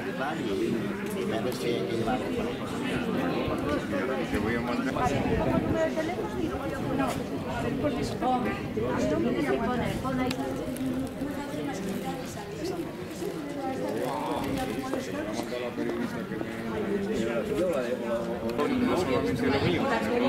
Te voy a mandar. No solamente lo mío.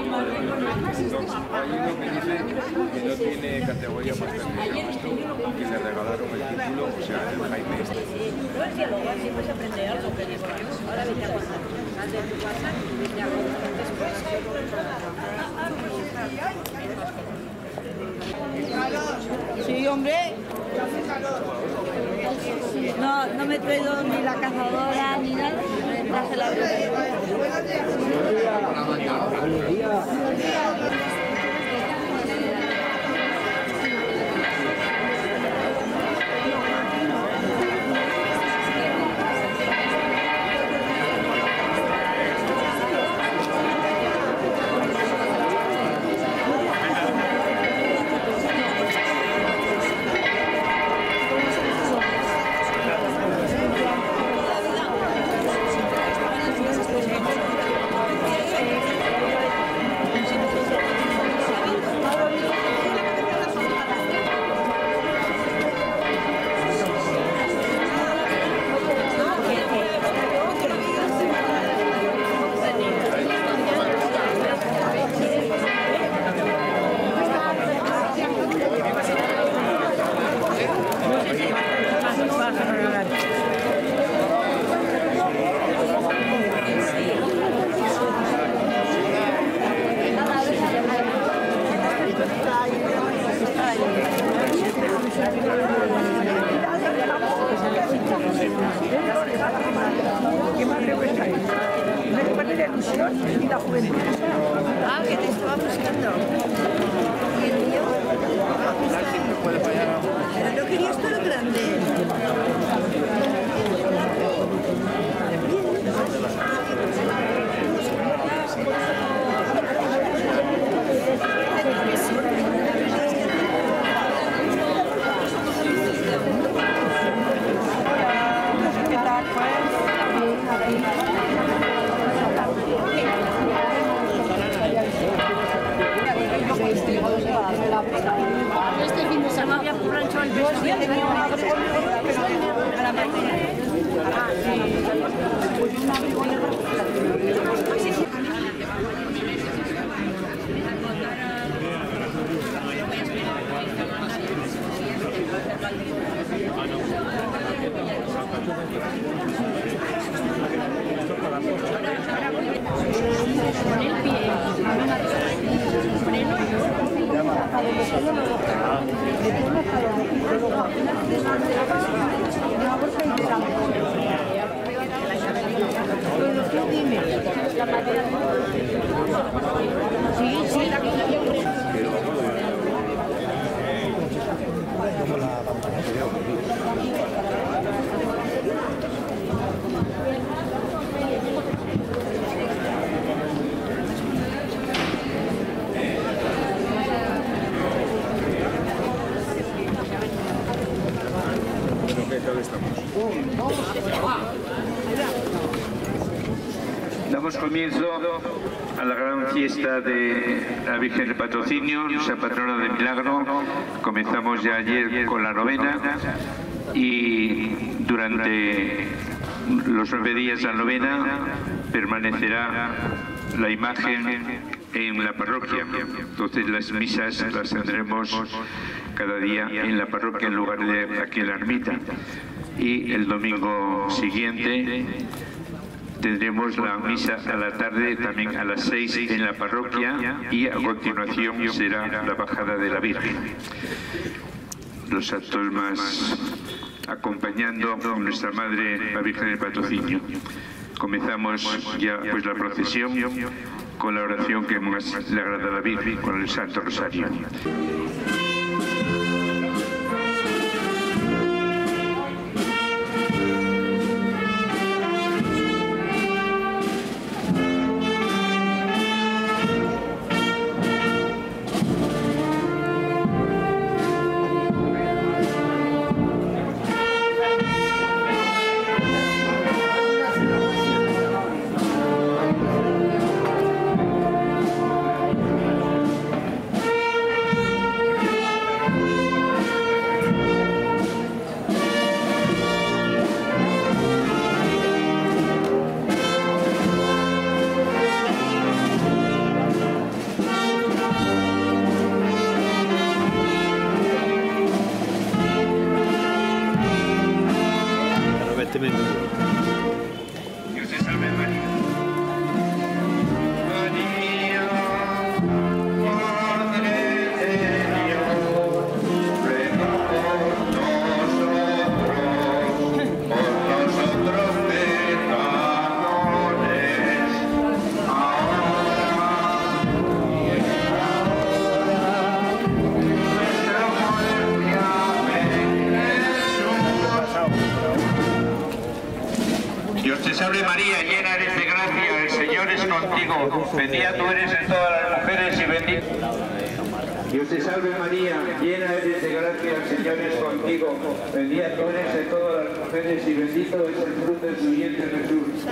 Hay uno que dice que no tiene categoría más que le regalaron el título, o sea, el Jaime este. No es dialogar, siempre se aprende algo, que digo yo. Ahora vete a WhatsApp, sal de tu WhatsApp y vete a WhatsApp. Después Sí, hombre. No me he traído ni la cazadora ni nada. Me traje la ¿Qué más le cuesta eso? Me pone la ilusión y la juventud. Ah, que te estaba buscando. ¿Y el mío? Pero no querías todo grande. ¿Qué tal, pues? este fin de semana había un rancho al beso. Damos comienzo a la gran fiesta de la Virgen del Patrocinio, nuestra patrona del Milagro. Comenzamos ya ayer con la novena y durante los 9 días de la novena permanecerá la imagen en la parroquia. Entonces las misas las tendremos cada día en la parroquia en lugar de aquí en la ermita. Y el domingo siguiente tendremos la misa a la tarde, también a las 6 en la parroquia, y a continuación será la bajada de la Virgen. Los actos más acompañando a nuestra Madre, la Virgen del Patrocinio. Comenzamos ya pues la procesión con la oración que más le agrada a la Virgen, con el Santo Rosario. te salve María, llena eres de gracia, el Señor es contigo. Bendita tú eres en todas las mujeres y bendito. Dios te salve María, llena eres de gracia, el Señor es contigo. Bendita tú eres en todas las mujeres y bendito es el fruto de tu vientre Jesús.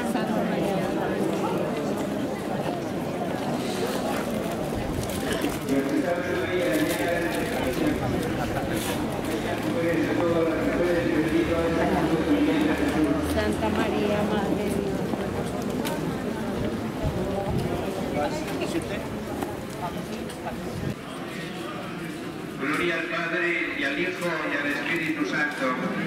Dios te salve María, llena eres de gracia, en todas las mujeres y bendito es el fruto de tu vientre Jesús. Santa María, Madre de Dios. Gloria al Padre, y al Hijo, y al Espíritu Santo.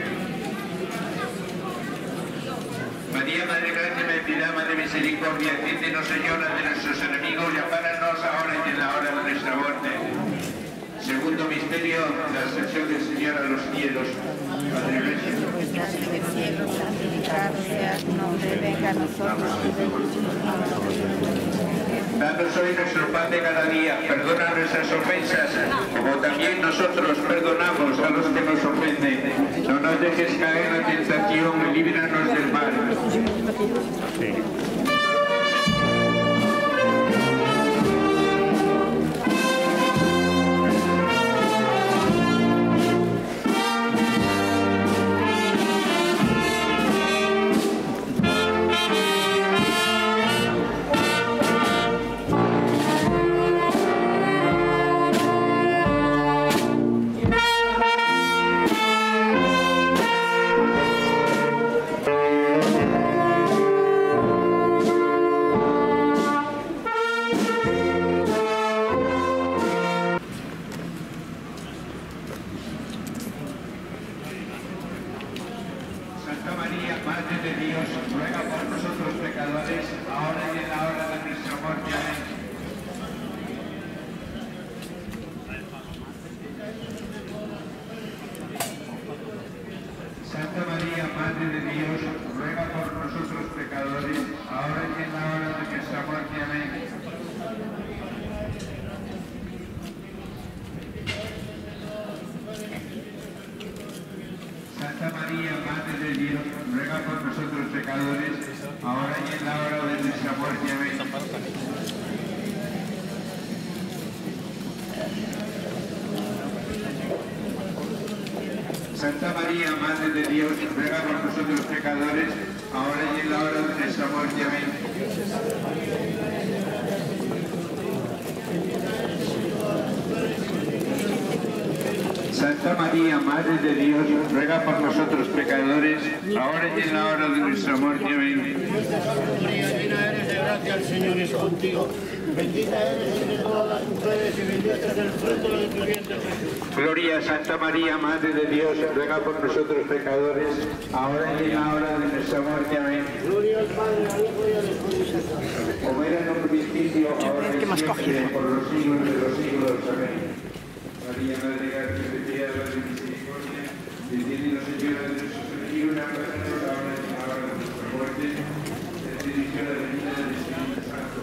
María, Madre de Gracia, de piedad, Madre de misericordia, atiéndenos, Señora, de nuestros enemigos, y ampáranos ahora y en la hora de nuestra muerte. Segundo misterio, la ascensión del Señor a los cielos. Padre Iglesia. Del cielo, santificado sea tu nombre, venga a nosotros Danos hoy nuestro pan de cada día, perdona nuestras ofensas, como también nosotros perdonamos a los que nos ofenden. No nos dejes caer en la tentación y líbranos del mal. Santa María, Madre de Dios, ruega por nosotros pecadores, ahora y en la hora de nuestra muerte. Amén. Santa María, Madre de Dios, ruega por nosotros pecadores, ahora y en la hora de nuestra muerte. Amén. Santa María, Madre de Dios, ruega por nosotros pecadores, ahora y en la hora de nuestra muerte. Amén. Santa María, Madre de Dios, ruega por nosotros pecadores, ahora y en la hora de nuestra muerte. Amén. Santa María, Madre de Dios, ruega por nosotros pecadores, ahora y en la hora de nuestra muerte. Amén. María, llena eres de gracia, el Señor es contigo. Bendita eres entre todas las mujeres y bendito es el fruto de tu vientre Jesús. Gloria a Santa María, Madre de Dios, ruega por nosotros pecadores, ahora y en la hora de nuestra muerte. Amén. Gloria al Padre, al Hijo y al Espíritu Santo. Como era en un principio, ahora y siempre, por los siglos de los siglos. Amén. María, Madre de Gracia, de piedad, Madre de misericordia, defiéndenos, Señora, de nuestros enemigos, ampáranos ahora y en la hora de nuestra muerte. Bendición a la venida del Espíritu Santo.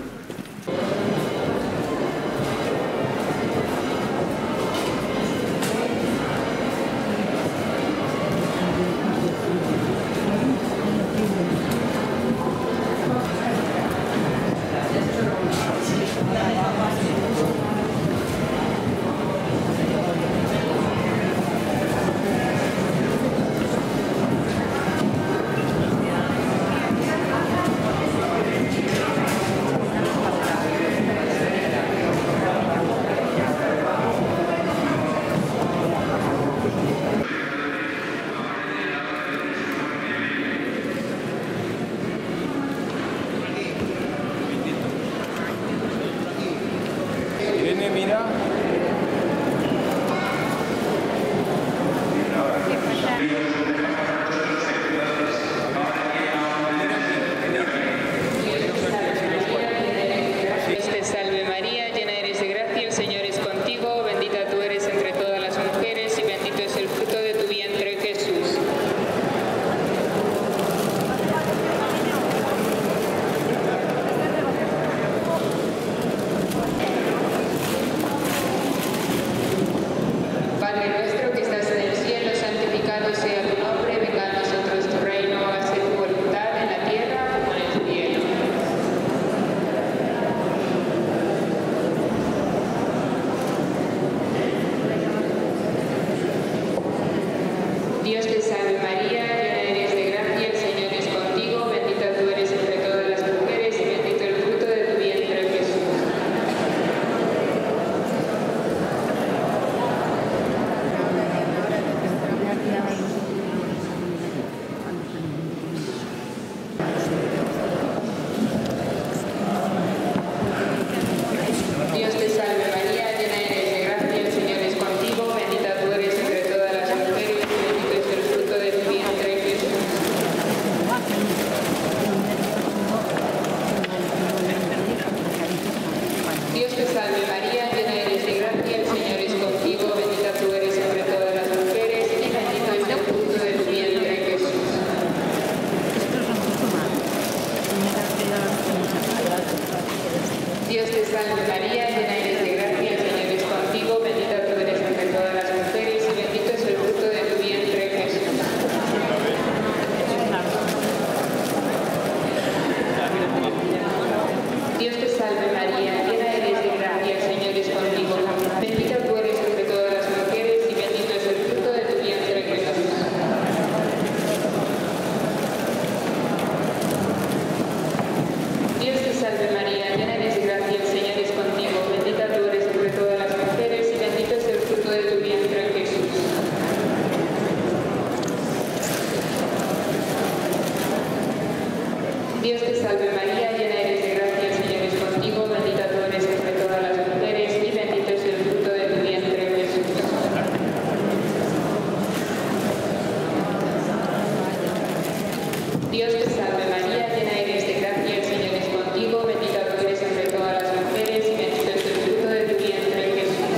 Dios te salve María, llena eres de gracia, el Señor es contigo, bendita tú eres entre todas las mujeres y bendito es el fruto de tu vientre, Jesús.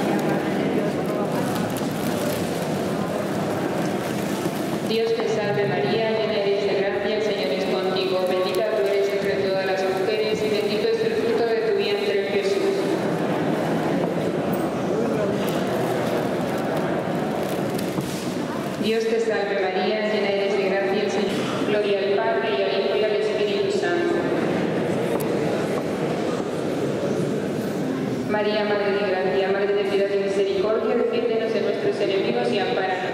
Dios te salve María, llena eres de gracia, el Señor es contigo, bendita tú eres entre todas las mujeres y bendito es el fruto de tu vientre, Jesús. Dios te salve María, llena eres de gracia, el Señor. Gloria al Padre y al Hijo y al Espíritu Santo. María, Madre de Gracia, Madre de Piedad y Misericordia, defiéndenos de nuestros enemigos y ampáranos.